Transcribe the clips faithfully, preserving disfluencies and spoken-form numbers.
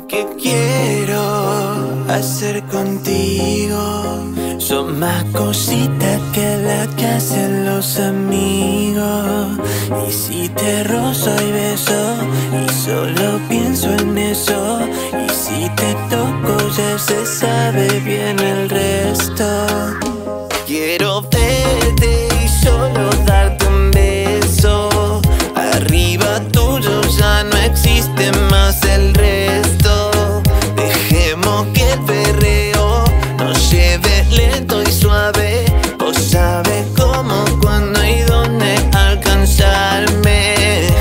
que quiero hacer contigo son más cositas que las que hacen los amigos. Y si te rozo y beso y solo pienso en eso, y si te toco ya se sabe bien el resto. Quiero verte y solo darte un beso. Arriba tuyo ya no existe más el resto. Dejemos que el perreo nos lleve lento y suave. Vos sabes cómo, cuándo y dónde alcanzarme.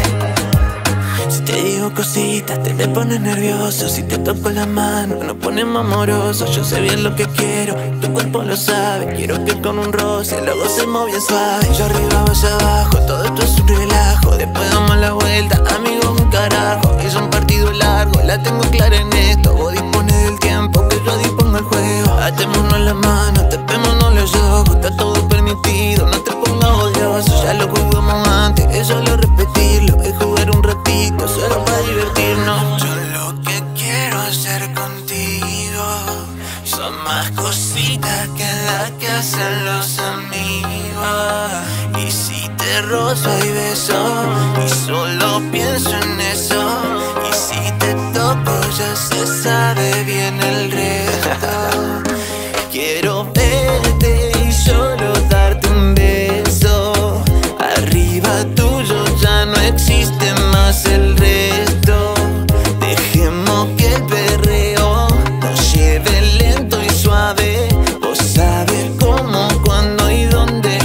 Si te digo cositas te me pones nervioso. Si te toco la mano nos ponemos amorosos. Yo sé bien lo que quiero, tu cuerpo lo sabe. Quiero que con un roce lo gocemos bien suave. Yo arriba, vos abajo, todo esto es un relajo. Después damos la vuelta, amigos, un carajo. Es un partido largo, la tengo clara en esto. Vos dispones del tiempo, que yo dispongo el juego. Atémonos la mano, tapémonos los ojos. Está todo permitido, no te pongas odioso. Ya lo jugamos antes, es solo repetirlo. Es jugar un ratito, solo para divertirnos. Yo lo que quiero hacer contigo son más cositas que las que hacen los amigos. Y si te rozo y beso y solo pienso en eso, y si te toco ya se sabe bien el resto. Quiero verte y solo darte un beso. Arriba tuyo ya no existe más el resto. Dejemos que el perreo nos lleve lento y suave. Vos sabes cómo, cuándo y dónde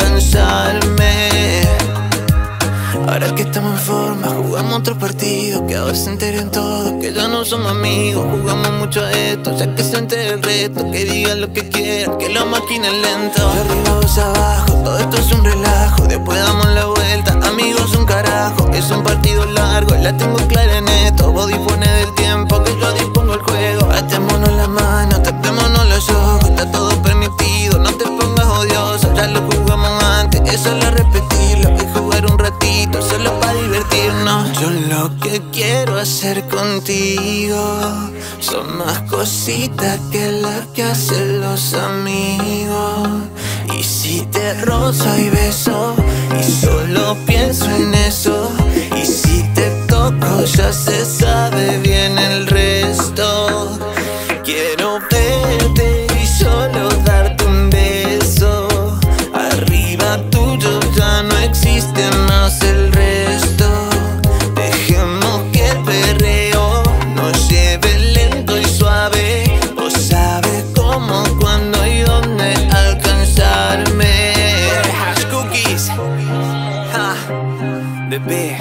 alcanzarme. Ahora que estamos en forma, jugamos otro partido. Que ahora se enteren todos que ya no somos amigos. Jugamos mucho a esto, ya que se entere el resto. Que digan lo que quieran, que lo maquinen lento. Yo arriba, vos abajo, todo esto es un relajo. Después damos la vuelta, amigos, un carajo. Es un partido largo, la tengo clara en esto. Vos dispones del tiempo, que yo dispongo el juego. Atémonos la mano, tapémonos los ojos. Está todo permitido, no te pongas odioso. Ya lo jugamos antes, es solo repetirlo. Es jugar un ratito, solo para divertirnos. Yo lo que quiero hacer contigo son más cositas que las que hacen los amigos. Y si te rozo y beso y solo pienso en eso, y si te toco ya se sabe bien el resto. Quiero verte y solo darte un beso. Arriba tuyo ya no existe más el resto. Dejemos que el perreo nos lleve lento y suave. Vos sabes cómo, cuándo y dónde alcanzarme. Cookies, ja, Depé.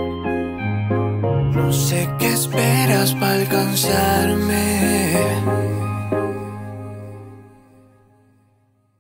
No sé qué esperas para alcanzarme.